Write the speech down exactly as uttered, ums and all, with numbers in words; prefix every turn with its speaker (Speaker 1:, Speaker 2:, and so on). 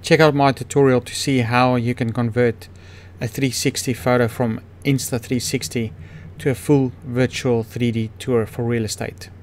Speaker 1: Check out my tutorial to see how you can convert a three sixty photo from Insta three sixty to a full virtual three D tour for real estate.